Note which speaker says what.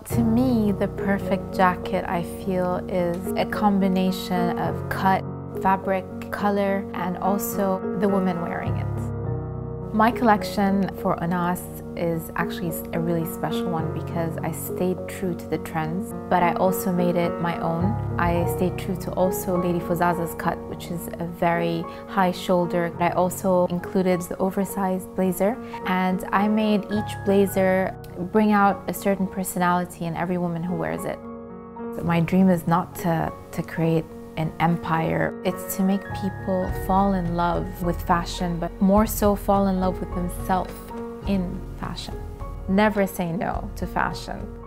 Speaker 1: To me, the perfect jacket, I feel, is a combination of cut, fabric, color, and also the woman wearing it. My collection for Ounass is actually a really special one because I stayed true to the trends, but I also made it my own. I stayed true to also Lady Fozaza's cut, which is a very high shoulder. I also included the oversized blazer, and I made each blazer bring out a certain personality in every woman who wears it. So my dream is not to create an empire. It's to make people fall in love with fashion, but more so fall in love with themselves in fashion. Never say no to fashion.